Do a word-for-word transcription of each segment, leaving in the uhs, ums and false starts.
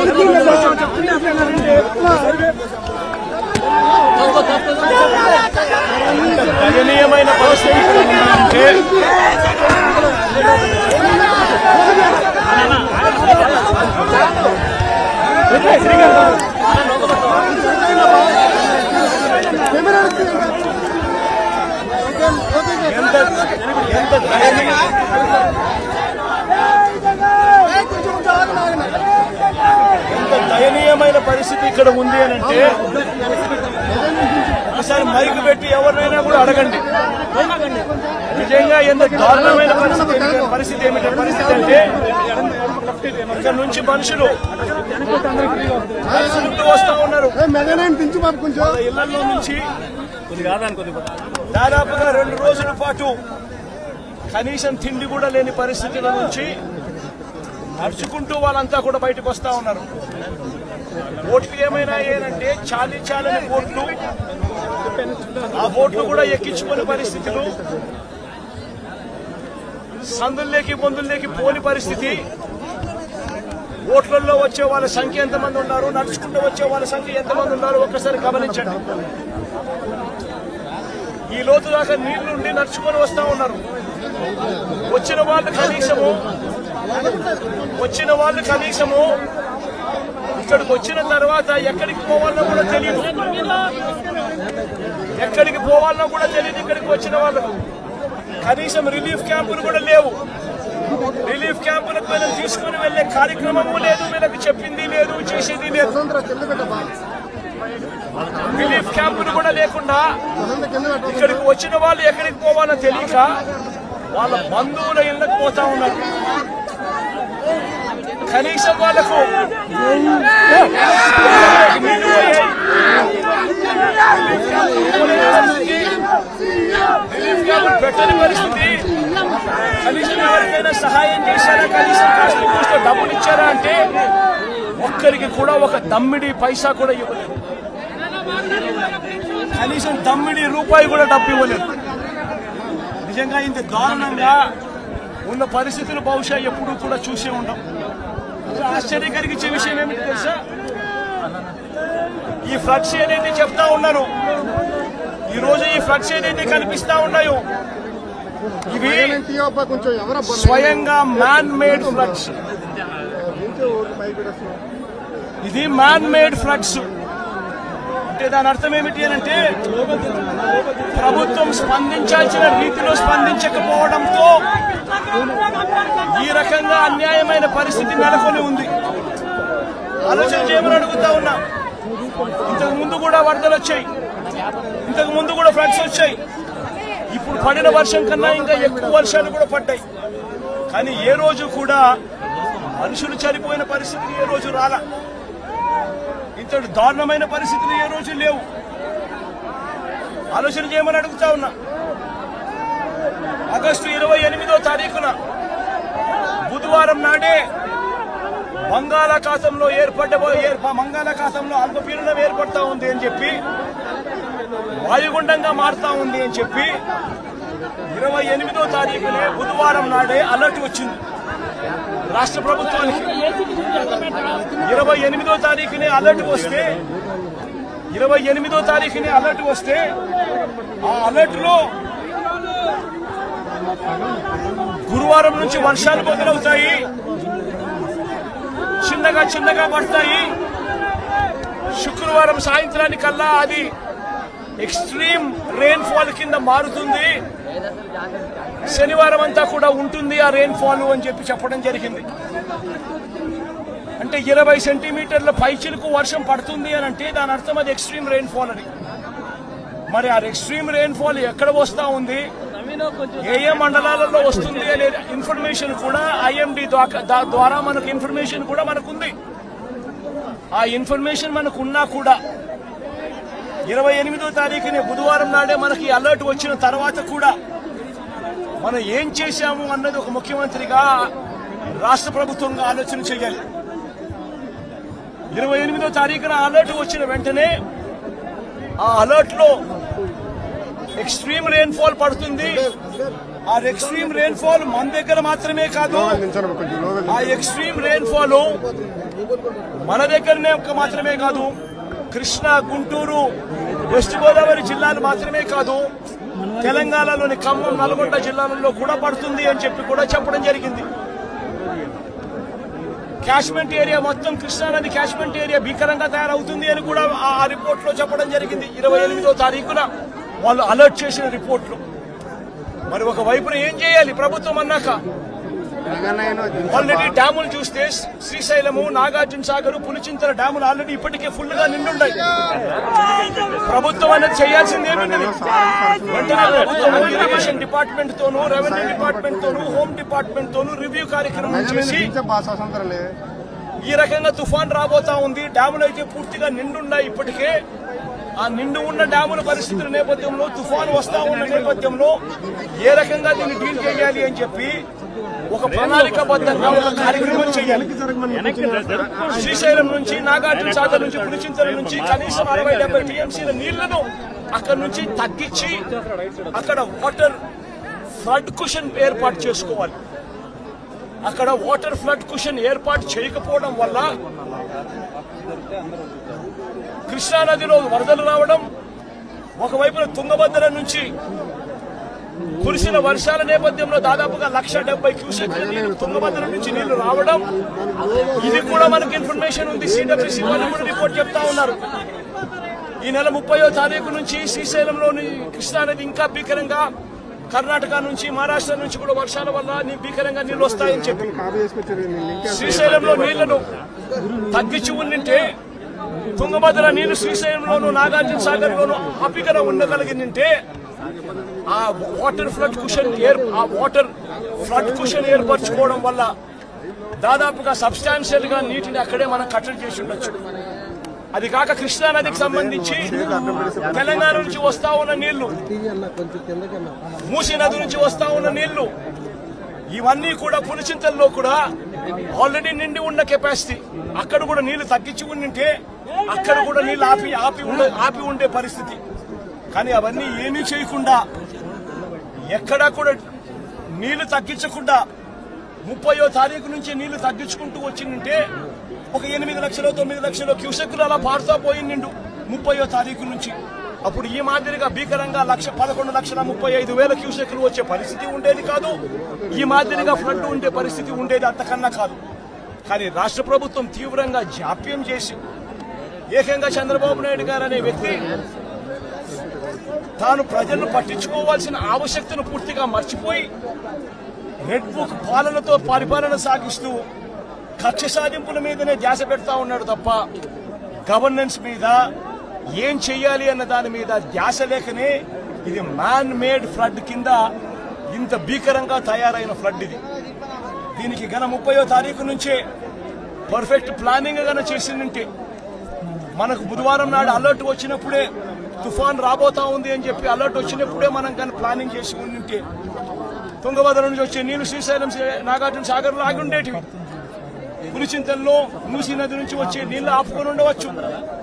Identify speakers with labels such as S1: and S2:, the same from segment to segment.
S1: దయనీయమైన పరిస్థితి ఎంత ఎంత దయనీయ ఎంత దయనీయమైన పరిస్థితి ఇక్కడ ఉంది అని అంటే ఒకసారి మైకు పెట్టి ఎవరినైనా కూడా అడగండి. నిజంగా ఎంత దారుణమైన పరిస్థితి పరిస్థితి ఏమిటంటే పరిస్థితి అంటే ఇక్కడ నుంచి మనుషులు వస్తా ఉన్నారు ఇళ్లలో నుంచి దాదాపుగా రెండు రోజుల పాటు కనీసం తిండి కూడా లేని పరిస్థితుల నుంచి నడుచుకుంటూ వాళ్ళంతా కూడా బయటకు వస్తా ఉన్నారు. ఓట్లు ఏమైనా ఏంటంటే చాలీ చాలని ఓట్లు, ఆ ఓట్లు కూడా ఎక్కించుకునే పరిస్థితులు, సందుల్లోకి బొందుల్లోకి పోని పరిస్థితి. ఓట్లలో వచ్చే వాళ్ళ సంఖ్య ఎంతమంది ఉన్నారు, నడుచుకుంటూ వచ్చే వాళ్ళ సంఖ్య ఎంతమంది ఉన్నారు ఒక్కసారి గమనించండి. ఈ లోతు దాకా నీళ్లుండి నడుచుకొని వస్తా ఉన్నారు. వచ్చిన వాళ్ళు కనీసము వచ్చిన వాళ్ళు కనీసము ఇక్కడికి వచ్చిన తర్వాత ఎక్కడికి పోవాలన్నా కూడా తెలియదు, ఎక్కడికి పోవాలన్నా కూడా తెలియదు. ఇక్కడికి వచ్చిన వాళ్ళకు కనీసం రిలీఫ్ క్యాంపులు కూడా లేవు. రిలీఫ్ క్యాంపులకు వీళ్ళని తీసుకుని వెళ్లే కార్యక్రమము లేదు, వీళ్ళకి చెప్పింది లేదు, చేసేది లేదు. రిలీఫ్ క్యాంపులు కూడా లేకుండా ఇక్కడికి వచ్చిన వాళ్ళు ఎక్కడికి పోవాలో తెలియక వాళ్ళ బంధువుల ఇళ్లకు పోతా ఉన్నారు. కనీసం వాళ్ళకు రిలీఫ్ క్యాంపులు పెట్టని పరిస్థితి. కనీసం ఎవరికైనా సహాయం చేశారా, కనీసం కాస్త కూస్తో డబ్బులు ఇచ్చారా అంటే ఒక్కరికి కూడా ఒక దమ్మిడి పైసా కూడా ఇవ్వలేదు. కనీసం దమ్మిడి రూపాయి కూడా డబ్బు ఇవ్వలేదు. నిజంగా ఇంత దారుణంగా ఉన్న పరిస్థితులు బహుశా ఎప్పుడూ కూడా చూసే ఉంటాం. ఆశ్చర్యం కలిగించే విషయం ఏమిటి తెలుసా, ఈ ఫ్లడ్స్ ఏదైతే చెప్తా ఉన్నారో, ఈ రోజు ఈ ఫ్లడ్స్ ఏదైతే కనిపిస్తా ఉన్నాయో ఇవి స్వయంగా మ్యాన్ మేడ్ ఫ్లడ్స్. ఇది మ్యాన్ మేడ్ ఫ్లడ్స్ అంటే దాని అర్థం ఏమిటి అంటే ప్రభుత్వం స్పందించాల్సిన రీతిలో స్పందించకపోవడంతో ఈ రకంగా అన్యాయమైన పరిస్థితి నెలకొని ఉంది. ఆలోచన చేయమని అడుగుతా ఉన్నా. ఇంతకు ముందు కూడా వరదలు వచ్చాయి, ఇంతకు ముందు కూడా ఫ్లడ్స్ వచ్చాయి. ఇప్పుడు పడిన వర్షం కన్నా ఇంకా ఎక్కువ వర్షాలు కూడా పడ్డాయి. కానీ ఏ రోజు కూడా మనుషులు చనిపోయిన పరిస్థితులు ఏ రోజు రాలా, ఇంతటి దారుణమైన పరిస్థితులు ఏ రోజు లేవు. ఆలోచన చేయమని అడుగుతా ఉన్నా. ఆగస్టు ఇరవై ఎనిమిదో తారీఖున బుధవారం నాడే బంగాళాఖాతంలో ఏర్పడ్డ బంగాళాఖాతంలో అల్పపీడనం ఏర్పడతా ఉంది అని చెప్పి, వాయుగుండంగా మారుతా ఉంది అని చెప్పి ఇరవై ఎనిమిదో తారీఖునే బుధవారం నాడే అలర్ట్ వచ్చింది రాష్ట్ర ప్రభుత్వానికి. ఇరవై ఎనిమిదో తారీఖునే అలర్ట్ వస్తే ఇరవై ఎనిమిదో తారీఖునే అలర్ట్ వస్తే ఆ అలర్ట్ లో గురువారం నుంచి వర్షాలు మొదలవుతాయి, చిన్నగా చిన్నగా పడతాయి. శుక్రవారం సాయంత్రానికల్లా అది ఎక్స్ట్రీమ్ రెయిన్ ఫాల్ కింద మారుతుంది, శనివారం అంతా కూడా ఉంటుంది ఆ రెయిన్ ఫాల్ అని చెప్పి చెప్పడం జరిగింది. అంటే ఇరవై సెంటీమీటర్ల పైచిలకు వర్షం పడుతుంది అని అంటే దాని అర్థం అది ఎక్స్ట్రీమ్ రెయిన్ ఫాల్ అని. మరి ఆ ఎక్స్ట్రీమ్ రెయిన్ ఫాల్ ఎక్కడ వస్తా ఉంది, ఏ ఏ మండలాలలో వస్తుంది అనే ఇన్ఫర్మేషన్ కూడా ఐఎండీ ద్వారా మనకు ఇన్ఫర్మేషన్ కూడా మనకుంది. ఆ ఇన్ఫర్మేషన్ మనకున్నా కూడా ఇరవై ఎనిమిదో తారీఖునే బుధవారం నాడే మనకి అలర్ట్ వచ్చిన తర్వాత కూడా మనం ఏం చేశాము అన్నది ఒక ముఖ్యమంత్రిగా రాష్ట్ర ప్రభుత్వంగా ఆలోచన చేయాలి. ఇరవై ఎనిమిదో తారీఖున అలర్ట్ వచ్చిన వెంటనే ఆ అలర్ట్ లో ఎక్స్ట్రీమ్ రెయిన్ ఫాల్ పడుతుంది, ఆ ఎక్స్ట్రీమ్ రెయిన్ఫాల్ మన దగ్గర మాత్రమే కాదు, ఆ ఎక్స్ట్రీమ్ రెయిన్ఫాల్ మన దగ్గరనే మాత్రమే కాదు, కృష్ణా, గుంటూరు, వెస్ట్ గోదావరి జిల్లాలు మాత్రమే కాదు, తెలంగాణలోని ఖమ్మం, నల్గొండ జిల్లాలలో కూడా పడుతుంది అని చెప్పి కూడా చెప్పడం జరిగింది. క్యాష్మెంట్ ఏరియా మొత్తం కృష్ణానది క్యాష్మెంట్ ఏరియా భీకరంగా తయారవుతుంది అని కూడా ఆ రిపోర్ట్ లో చెప్పడం జరిగింది. ఇరవై ఎనిమిదో తారీఖున వాళ్ళు అలర్ట్ చేసిన రిపోర్ట్లు. మరి ఒక వైపున ఏం చేయాలి ప్రభుత్వం అన్నాక? ఆల్రెడీ డ్యాములు చూస్తే శ్రీశైలము, నాగార్జున సాగర్, పులిచింతల డ్యాములు ఆల్రెడీ ఇప్పటికే ఫుల్ గా నిండున్నాయి. ప్రభుత్వం అనేది చేయాల్సింది ఏమిటి? వెంటనే ప్రభుత్వం ఇరిగేషన్ డిపార్ట్మెంట్ తోనూ, రెవెన్యూ డిపార్ట్మెంట్ తోనూ, హోమ్ డిపార్ట్మెంట్ తోనూ రివ్యూ కార్యక్రమం చేసి ఈ రకంగా తుఫాన్ రాబోతా ఉంది, డ్యాములు అయితే పూర్తిగా నిండున్నాయి ఇప్పటికే, ఆ నిండు ఉన్న డ్యాముల పరిస్థితుల నేపథ్యంలో, తుఫాను వస్తా ఉన్న నేపథ్యంలో ఏ రకంగా దీన్ని డీల్ చేయాలి అని చెప్పి ఒక ప్రణాళికాబద్ధంగా ఒక కార్యక్రమం చేయాలి. శ్రీశైలం నుంచి, నాగార్జున సాగర్ నుంచి, పులిచింతల నుంచి కనీసం అరవై డెబ్బై టీఎంసీల నీళ్లను అక్కడి నుంచి తగ్గించి అక్కడ వాటర్ ఫ్లడ్ కుషన్ ఏర్పాటు చేసుకోవాలి. అక్కడ వాటర్ ఫ్లడ్ కుషన్ ఏర్పాటు చేయకపోవడం వల్ల కృష్ణానదిలో వరదలు రావడం, ఒకవైపున తుంగభద్ర నుంచి కురిసిన వర్షాల నేపథ్యంలో దాదాపుగా లక్ష డెబ్బై క్యూసెక్ల నీళ్లు తుంగభద్ర నుంచి నీళ్లు రావడం, ఇది కూడా మనకి ఇన్ఫర్మేషన్ ఉంది. సిడబ్ల్యూసీ వాళ్ళు కూడా రిపోర్ట్ చెప్తా ఉన్నారు. ఈ నెల ముప్పయో తారీఖు నుంచి శ్రీశైలంలోని కృష్ణానది ఇంకా భీకరంగా, కర్ణాటక నుంచి, మహారాష్ట్ర నుంచి కూడా వర్షాల వల్ల భీకరంగా నీళ్లు వస్తాయని చెప్పి శ్రీశైలంలో నీళ్లను తగ్గించి ఉండింటే, తుంగభద్ర నీళ్లు శ్రీశైలంలోను, నాగార్జున సాగర్ లోను ఆపికన ఉండగలిగిందంటే ఆ వాటర్ ఫ్లడ్ కుషన్ ఆ వాటర్ ఫ్లడ్ కుషన్ ఏర్పరచుకోవడం వల్ల దాదాపుగా సబ్స్టాన్షియల్ గా నీటిని అక్కడే మనం కట్టడి చేసి ఉండొచ్చు. అది కాక కృష్ణానదికి సంబంధించి తెలంగాణ నుంచి వస్తా ఉన్న నీళ్లు, మూసీ నది నుంచి వస్తా ఉన్న నీళ్లు, ఇవన్నీ కూడా పులిచింతల్లో కూడా ఆల్రెడీ నిండి ఉన్న కెపాసిటీ. అక్కడ కూడా నీళ్లు తగ్గించి ఉండింటే అక్కడ కూడా నీళ్లు ఆపి ఆపి ఉండే ఆపి ఉండే పరిస్థితి. కానీ అవన్నీ ఏమీ చేయకుండా, ఎక్కడా కూడా నీళ్లు తగ్గించకుండా ముప్పయో తారీఖు నుంచి నీళ్లు తగ్గించుకుంటూ వచ్చిందంటే ఒక ఎనిమిది లక్షలు తొమ్మిది లక్షలు క్యూసెక్కులు అలా పారుతా పోయిండు ముప్పయో తారీఖు నుంచి. అప్పుడు ఈ మాదిరిగా భీకరంగా లక్ష పదకొండు లక్షల ముప్పై ఐదు వేల క్యూసెక్కులు వచ్చే పరిస్థితి ఉండేది కాదు. ఈ మాదిరిగా ఫ్లడ్ ఉండే పరిస్థితి ఉండేది అంతకన్నా కాదు. కానీ రాష్ట్ర ప్రభుత్వం తీవ్రంగా జాప్యం చేసి, ఏకంగా చంద్రబాబు నాయుడు గారు అనే వ్యక్తి తాను ప్రజలను పట్టించుకోవాల్సిన ఆవశ్యకతను పూర్తిగా మర్చిపోయి రెడ్ బుక్ పాలనతో పరిపాలన సాగిస్తూ కక్ష సాధింపుల మీదనే ధ్యాస పెడతా ఉన్నాడు తప్ప గవర్నెన్స్ మీద, ఏం చెయ్యాలి అన్న దాని మీద ధ్యాస లేకనే ఇది మ్యాన్ మేడ్ ఫ్లడ్ కింద ఇంత భీకరంగా తయారైన ఫ్లడ్ ఇది. దీనికి గన ముప్పయో తారీఖు నుంచే పర్ఫెక్ట్ ప్లానింగ్ గన చేసిందంటే, మనకు బుధవారం నాడు అలర్ట్ వచ్చినప్పుడే తుఫాన్ రాబోతా ఉంది అని చెప్పి అలర్ట్ వచ్చినప్పుడే మనం కానీ ప్లానింగ్ చేసి ఉంటే తుంగభద్ర నుంచి వచ్చే నీళ్లు శ్రీశైలం, నాగార్జున సాగర్ లో ఆగి ఉండేటివి. పులిచింతల్లో మూసీ నది నుంచి వచ్చే నీళ్లు ఆపుకొని ఉండవచ్చు.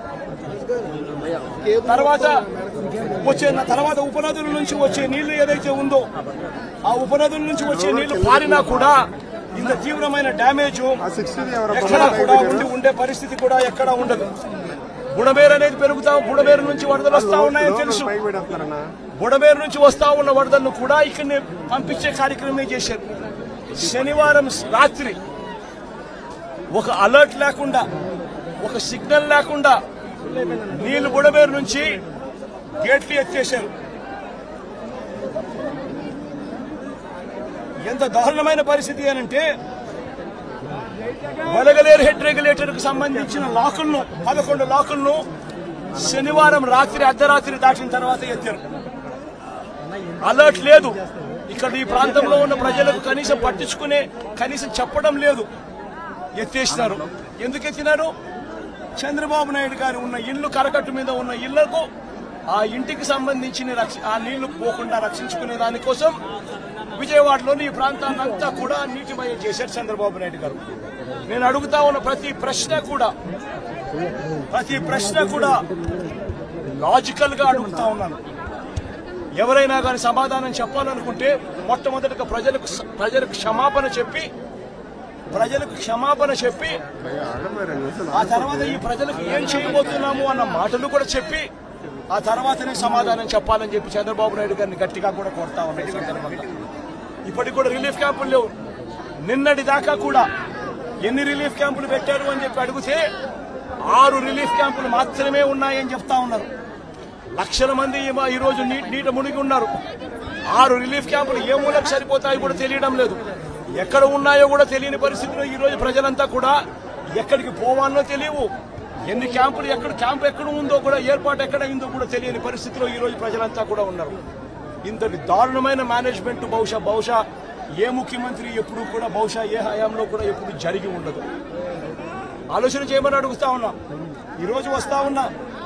S1: తర్వాత వచ్చే తర్వాత ఉపనదుల నుంచి వచ్చే నీళ్లు ఏదైతే ఉందో, ఆ ఉపనదుల నుంచి వచ్చే నీళ్లు పారినా కూడా ఇంత తీవ్రమైన డ్యామేజ్ ఎక్కడా కూడా ఉండి ఉండే పరిస్థితి కూడా ఎక్కడా ఉండదు. బుడమేరు అనేది పెరుగుతా, బుడమేరు నుంచి వరదలు వస్తా ఉన్నాయని తెలుసు. బుడమేరు నుంచి వస్తా ఉన్న వరదలను కూడా ఇక్కడనే పంపించే కార్యక్రమమే చేశారు. శనివారం రాత్రి ఒక అలర్ట్ లేకుండా, ఒక సిగ్నల్ లేకుండా నీళ్లు బుడమేరు నుంచి గేట్లు ఎత్తేశారు. ఎంత దారుణమైన పరిస్థితి అనంటే, వలగలేరు హెడ్ రెగ్యులేటర్ కు సంబంధించిన లాకులను, పదకొండు లాకులను శనివారం రాత్రి అర్ధరాత్రి దాటిన తర్వాత ఎత్తారు. అలర్ట్ లేదు. ఇక్కడ ఈ ప్రాంతంలో ఉన్న ప్రజలకు కనీసం పట్టించుకునే, కనీసం చెప్పడం లేదు. ఎత్తేసినారు. ఎందుకు ఎత్తినారు? చంద్రబాబు నాయుడు గారు ఉన్న ఇల్లు, కరకట్టు మీద ఉన్న ఇళ్లకు ఆ ఇంటికి సంబంధించిన ఆ నీళ్లు పోకుండా రక్షించుకునే దానికోసం విజయవాడలోని ఈ ప్రాంతాన్ని అంతా కూడా నీటిమయం చేశారు చంద్రబాబు నాయుడు గారు. నేను అడుగుతా ఉన్న ప్రతి ప్రశ్న కూడా ప్రతి ప్రశ్న కూడా లాజికల్ గా అడుగుతా ఉన్నాను. ఎవరైనా కానీ సమాధానం చెప్పాలనుకుంటే మొట్టమొదటిగా ప్రజలకు ప్రజలకు క్షమాపణ చెప్పి ప్రజలకు క్షమాపణ చెప్పి ఆ తర్వాత ఈ ప్రజలకు ఏం చేయబోతున్నాము అన్న మాటలు కూడా చెప్పి ఆ తర్వాతనే సమాధానం చెప్పాలని చెప్పి చంద్రబాబు నాయుడు గారిని గట్టిగా కూడా కోరుతా ఉన్నాయి. సందర్భంగా ఇప్పటికి కూడా రిలీఫ్ క్యాంపులు లేవు. నిన్నటి దాకా కూడా ఎన్ని రిలీఫ్ క్యాంపులు పెట్టారు అని చెప్పి అడిగితే ఆరు రిలీఫ్ క్యాంపులు మాత్రమే ఉన్నాయని చెప్తా ఉన్నారు. లక్షల మంది ఈ రోజు నీట మునిగి ఉన్నారు. ఆరు రిలీఫ్ క్యాంపులు ఏ మూలకు సరిపోతాయో కూడా తెలియడం లేదు. ఎక్కడ ఉన్నాయో కూడా తెలియని పరిస్థితిలో ఈ రోజు ప్రజలంతా కూడా ఎక్కడికి పోవాలో తెలియవు. ఎన్ని క్యాంపులు ఎక్కడ క్యాంప్ ఎక్కడ ఉందో కూడా ఏర్పాటు ఎక్కడ అయిందో కూడా తెలియని పరిస్థితిలో ఈ రోజు ప్రజలంతా కూడా ఉన్నారు. ఇంతటి దారుణమైన మేనేజ్మెంట్ బహుశా బహుశా ఏ ముఖ్యమంత్రి ఎప్పుడు కూడా బహుశా ఏ హయాంలో కూడా ఎప్పుడు జరిగి ఉండదు. ఆలోచన చేయమని అడుగుతా ఉన్నా. ఈరోజు వస్తా ఉన్నా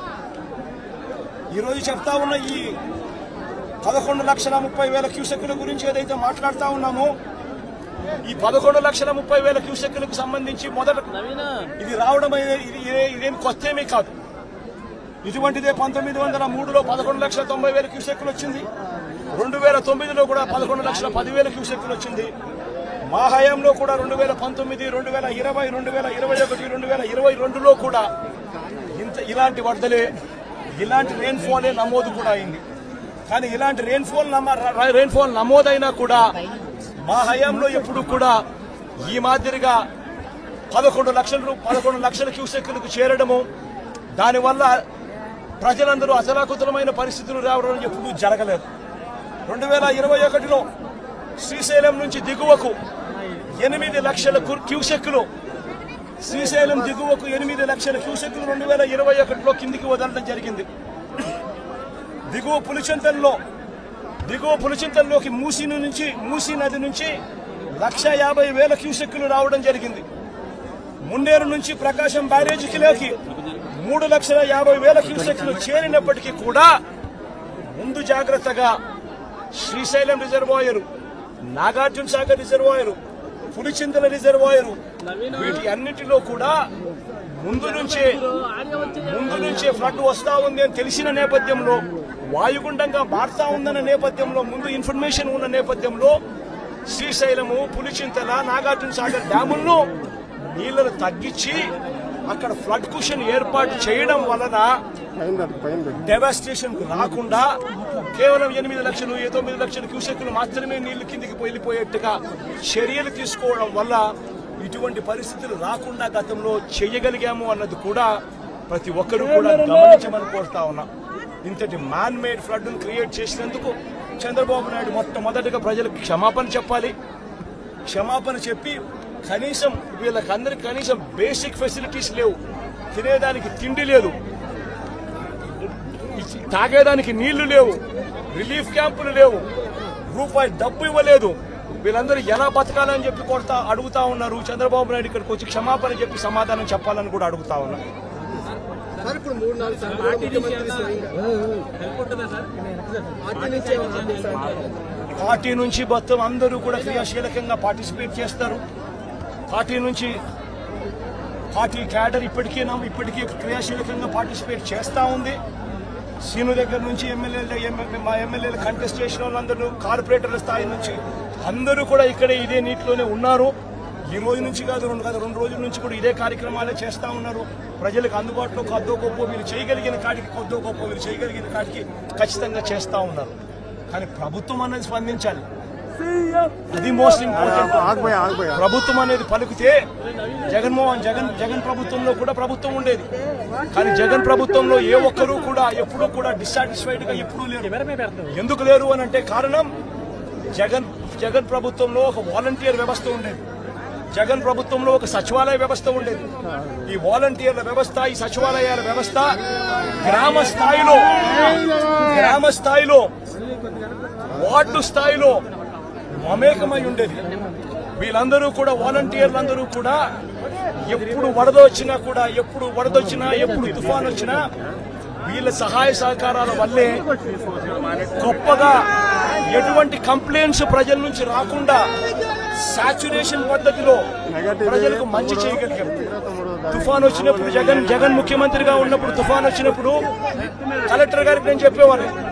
S1: ఈరోజు చెప్తా ఉన్న ఈ పదకొండు లక్షల ముప్పై వేల క్యూసెక్కుల గురించి ఏదైతే మాట్లాడుతా ఉన్నామో ఈ పదకొండు లక్షల ముప్పై వేల క్యూసెక్కులకు సంబంధించి మొదట ఇది రావడం ఇది ఇదేమి కొత్తేమీ కాదు. ఇటువంటిదే పంతొమ్మిది వందల మూడులో పదకొండు లక్షల తొంభై వేల క్యూసెక్కులు వచ్చింది. రెండు వేల తొమ్మిదిలో కూడా పదకొండు లక్షల పదివేల క్యూసెక్కులు వచ్చింది. మా హయాంలో కూడా రెండు వేల పంతొమ్మిది రెండు వేల ఇరవై రెండు వేల ఇరవై ఒకటి రెండు వేల ఇరవై రెండులో కూడా ఇంత ఇలాంటి వరదలే ఇలాంటి రెయిన్ఫాలే నమోదు కూడా అయింది. కానీ ఇలాంటి రెయిన్ఫాల్ రెయిన్ఫాల్ నమోదైనా కూడా మా హయాంలో ఎప్పుడు కూడా ఈ మాదిరిగా పదకొండు లక్షలు పదకొండు లక్షల క్యూసెక్కులకు చేరడము దానివల్ల ప్రజలందరూ అసలాకుతలమైన పరిస్థితులు రావడం ఎప్పుడూ జరగలేదు. రెండు వేల ఇరవై ఒకటిలో శ్రీశైలం నుంచి దిగువకు ఎనిమిది లక్షల క్యూసెక్కులు శ్రీశైలం దిగువకు ఎనిమిది లక్షల క్యూసెక్కులు రెండు వేల ఇరవై ఒకటిలో కిందికి వదలడం జరిగింది. దిగువ పులిచింతల్లో దిగువ పులిచింతల్లోకి మూసీ నుంచి మూసీ నది నుంచి లక్ష యాభై వేల క్యూసెక్కులు రావడం జరిగింది. మున్నేరు నుంచి ప్రకాశం బ్యారేజీకి లేకి మూడు లక్షల యాభై వేల క్యూసెక్కులు చేరినప్పటికీ కూడా ముందు జాగ్రత్తగా Srisailam reservoir, Nagarjuna Sagar reservoir, Pulichintala reservoir వీటి అన్నిటిలో కూడా ముందు నుంచే ముందు నుంచే ఫ్లడ్ వస్తా ఉంది అని తెలిసిన నేపథ్యంలో వాయుగుండంగా మారుతా ఉందన్న నేపథ్యంలో ముందు ఇన్ఫర్మేషన్ ఉన్న నేపథ్యంలో శ్రీశైలము, పులిచింతల, నాగార్జున సాగర్ డ్యాములను నీళ్లను తగ్గించి అక్కడ ఫ్లడ్ కుషన్ ఏర్పాటు చేయడం వలన డెవాస్టేషన్ రాకుండా కేవలం ఎనిమిది లక్షలు తొమ్మిది లక్షల క్యూసెక్కులు మాత్రమే నీళ్లు కిందికి వెళ్ళిపోయేట్టుగా చర్యలు తీసుకోవడం వల్ల ఇటువంటి పరిస్థితులు రాకుండా గతంలో చేయగలిగాము అన్నది కూడా ప్రతి ఒక్కరూ కూడా గమనించమని కోరుతా ఉన్నా. ఇంతటి మ్యాన్ మేడ్ ఫ్లడ్ ను క్రియేట్ చేసినందుకు చంద్రబాబు నాయుడు మొట్టమొదటిగా ప్రజలకు క్షమాపణ చెప్పాలి. క్షమాపణ చెప్పి కనీసం వీళ్ళకందరికి కనీసం బేసిక్ ఫెసిలిటీస్ లేవు. తినేదానికి తిండి లేదు, తాగేదానికి నీళ్లు లేవు, రిలీఫ్ క్యాంపులు లేవు, రూపాయి డబ్బు ఇవ్వలేదు. వీళ్ళందరూ ఎలా బతకాలని చెప్పి కొడతా అడుగుతా ఉన్నారు. చంద్రబాబు నాయుడు ఇక్కడికి వచ్చి క్షమాపణ చెప్పి సమాధానం చెప్పాలని కూడా అడుగుతా ఉన్నారు. పార్టీ నుంచి మొత్తం అందరూ కూడా క్రియాశీలకంగా పార్టిసిపేట్ చేస్తారు. పార్టీ నుంచి పార్టీ క్యాడర్ ఇప్పటికీ ఇప్పటికీ క్రియాశీలకంగా పార్టిసిపేట్ చేస్తూ ఉంది. సీను దగ్గర నుంచి ఎమ్మెల్యేలు మా ఎమ్మెల్యేలు కంటెస్ట్ చేసిన వాళ్ళందరూ కార్పొరేటర్ల స్థాయి నుంచి అందరూ కూడా ఇక్కడే ఇదే నీటిలోనే ఉన్నారు. ఈ రోజు నుంచి కాదు రెండు కాదు రెండు రోజుల నుంచి కూడా ఇదే కార్యక్రమాలే చేస్తూ ఉన్నారు. ప్రజలకు అందుబాటులో కొద్దో గొప్ప వీళ్ళు చేయగలిగిన కాడికి కొద్దో గొప్ప వీళ్ళు చేయగలిగిన కాడికి ఖచ్చితంగా చేస్తూ ఉన్నారు. కానీ ప్రభుత్వం అనేది స్పందించాలి. అది మోస్ట్ ఇంపార్టెంట్. ప్రభుత్వం అనేది పలికితే జగన్మోహన్ జగన్ జగన్ ప్రభుత్వంలో కూడా ప్రభుత్వం ఉండేది. కానీ జగన్ ప్రభుత్వంలో ఏ ఒక్కరూ కూడా ఎప్పుడూ కూడా డిస్సాటిస్ఫైడ్ గా ఎప్పుడూ లేరు. ఎందుకు లేరు అని అంటే కారణం జగన్ జగన్ ప్రభుత్వంలో ఒక వాలంటీర్ వ్యవస్థ ఉండేది. జగన్ ప్రభుత్వంలో ఒక సచివాలయ వ్యవస్థ ఉండేది. ఈ వాలంటీర్ల వ్యవస్థ, ఈ సచివాలయాల వ్యవస్థ గ్రామ స్థాయిలో గ్రామ స్థాయిలో వార్డు స్థాయిలో మమేకమై ఉండేది. వీళ్ళందరూ కూడా వాలంటీర్లందరూ కూడా ఎప్పుడు వరద వచ్చినా కూడా ఎప్పుడు వరద వచ్చినా ఎప్పుడు తుఫాన్ వచ్చినా వీళ్ళ సహాయ సహకారాల వల్లే గొప్పగా ఎటువంటి కంప్లైంట్స్ ప్రజల నుంచి రాకుండా సాచురేషన్ పద్ధతిలో ప్రజలకు మంచి చేయగలిగారు. తుఫాన్ వచ్చినప్పుడు జగన్ జగన్ ముఖ్యమంత్రిగా ఉన్నప్పుడు తుఫాన్ వచ్చినప్పుడు కలెక్టర్ గారికి నేను చెప్పేవారు,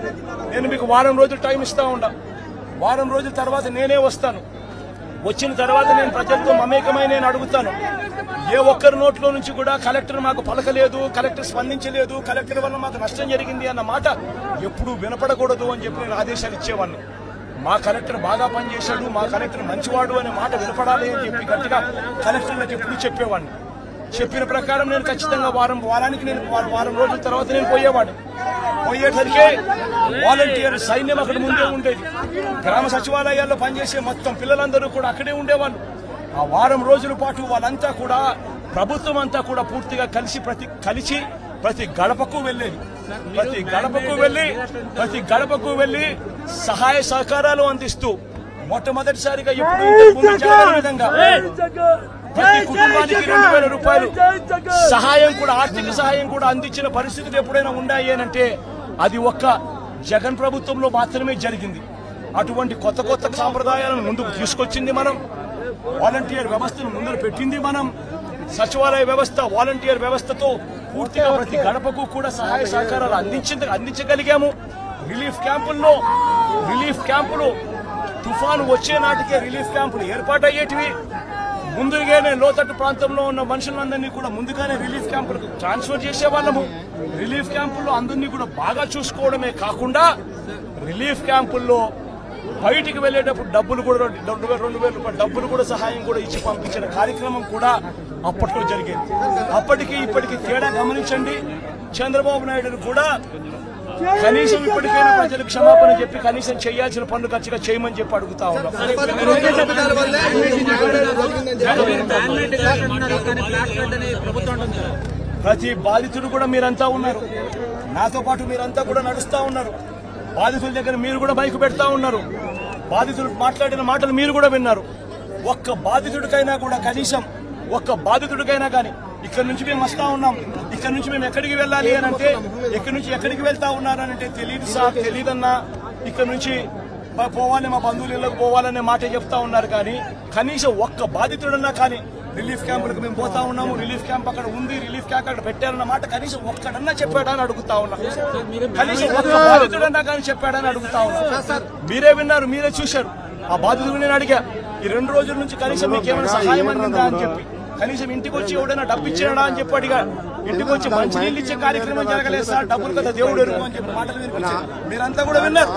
S1: నేను మీకు వారం రోజులు టైం ఇస్తా ఉండా. వారం రోజుల తర్వాత నేనే వస్తాను. వచ్చిన తర్వాత నేను ప్రజలతో మమేకమై నేను అడుగుతాను. ఏ ఒక్కరి నోట్లో నుంచి కూడా కలెక్టర్ మాకు పలకలేదు, కలెక్టర్ స్పందించలేదు, కలెక్టర్ వల్ల మాకు నష్టం జరిగింది అన్న మాట ఎప్పుడూ వినపడకూడదు అని చెప్పి నేను ఆదేశాలు ఇచ్చేవాడిని. మా కలెక్టర్ బాగా పనిచేశాడు, మా కలెక్టర్ మంచివాడు అనే మాట వినపడాలి అని చెప్పి గట్టిగా కలెక్టర్లకు ఎప్పుడు చెప్పేవాడిని. చెప్పిన ప్రకారం నేను ఖచ్చితంగా వారం వారానికి నేను వారం రోజుల తర్వాత నేను పోయేవాడిని. పోయేసరికి వాలంటీర్ సైన్యం అక్కడ ముందే ఉండేది. గ్రామ సచివాలయాల్లో పనిచేసే మొత్తం పిల్లలందరూ కూడా అక్కడే ఉండేవాళ్ళు. ఆ వారం రోజుల పాటు వాళ్ళంతా కూడా ప్రభుత్వం అంతా కూడా పూర్తిగా కలిసి ప్రతి కలిసి ప్రతి గడపకు వెళ్ళేది. ప్రతి గడపకు వెళ్లి ప్రతి గడపకు వెళ్లి సహాయ సహకారాలు అందిస్తూ మొట్టమొదటిసారిగా ఎప్పుడు విధంగా ప్రతి కుటుంబానికి రెండు వేల రూపాయలు సహాయం కూడా ఆర్థిక సహాయం కూడా అందించిన పరిస్థితులు ఎప్పుడైనా ఉన్నాయి అంటే అది ఒక్క జగన్ ప్రభుత్వంలో మాత్రమే జరిగింది. అటువంటి కొత్త కొత్త సాంప్రదాయాలను ముందుకు తీసుకొచ్చింది మనం. వాలంటీర్ వ్యవస్థను ముందు పెట్టింది మనం. సచివాలయ వ్యవస్థ వాలంటీర్ వ్యవస్థతో పూర్తిగా ప్రతి గడపకు కూడా సహాయ సహకారాలు అందించింది అందించగలిగాము. రిలీఫ్ క్యాంపుల్లో రిలీఫ్ క్యాంపులు తుఫాను వచ్చే నాటికే రిలీఫ్ క్యాంపులు ఏర్పాటయ్యేటివి. ముందుగానే లోతట్టు ప్రాంతంలో ఉన్న మనుషులందరినీ కూడా ముందుగానే రిలీఫ్ క్యాంపులకు ట్రాన్స్ఫర్ చేసేవాళ్ళము. రిలీఫ్ క్యాంపుల్లో అందరినీ కూడా బాగా చూసుకోవడమే కాకుండా రిలీఫ్ క్యాంపుల్లో బయటికి వెళ్లేటప్పుడు డబ్బులు కూడా రెండు వేల రెండు వేల రూపాయల డబ్బులు కూడా సహాయం కూడా ఇచ్చి పంపించిన కార్యక్రమం కూడా అప్పట్లో జరిగేది. అప్పటికి ఇప్పటికి తేడా గమనించండి. చంద్రబాబు నాయుడు కూడా కనీసం ఇప్పటికైనా ప్రజలకు క్షమాపణ చెప్పి కనీసం చేయాల్సిన పనులు ఖచ్చితంగా చేయమని చెప్పి అడుగుతా ఉన్నాం. ప్రతి బాధితుడు కూడా మీరంతా ఉన్నారు, నాతో పాటు మీరంతా కూడా నడుస్తా ఉన్నారు. బాధితుల దగ్గర మీరు కూడా మైకు పెడతా ఉన్నారు. బాధితులు మాట్లాడిన మాటలు మీరు కూడా విన్నారు. ఒక్క బాధితుడికైనా కూడా కనీసం ఒక్క బాధితుడికైనా కానీ ఇక్కడ నుంచి మేము వస్తా ఉన్నాం, ఇక్కడ నుంచి మేము ఎక్కడికి వెళ్ళాలి అని అంటే ఎక్కడి నుంచి ఎక్కడికి వెళ్తా ఉన్నారనంటే తెలియదు సార్, తెలియదన్నా, ఇక్కడ నుంచి పోవాలి మా బంధువుల ఇళ్ళకు పోవాలనే మాట చెప్తా ఉన్నారు. కానీ కనీసం ఒక్క బాధితుడన్నా కానీ రిలీఫ్ క్యాంపులకు మేము పోతా ఉన్నాము, రిలీఫ్ క్యాంప్ అక్కడ ఉంది, రిలీఫ్ క్యాంప్ అక్కడ పెట్టారన్న మాట కనీసం ఒక్కడన్నా చెప్పాడా అని అడుగుతా ఉన్నా. కనీసం ఒక్క బాధితుడన్నా కానీ చెప్పాడని అడుగుతా ఉన్నా. మీరే విన్నారు, మీరే చూశారు. ఆ బాధితుడు నేను అడిగా, ఈ రెండు రోజుల నుంచి కనీసం మీకు ఏమైనా సహాయం అందిందా అని చెప్పి. కనీసం ఇంటికి వచ్చి ఎవడైనా డబ్బు ఇచ్చాడా అని చెప్పి అడిగా. ఇంటికి వచ్చి మంచినీళ్ళు ఇచ్చే కార్యక్రమం జరగలేదు సార్, డబ్బులు కదా దేవుడు ఎరుగు అని చెప్పి మాటలు వినిపించారు. మీరంతా కూడా విన్నారు.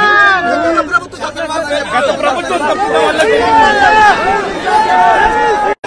S1: గత ప్రభుత్వం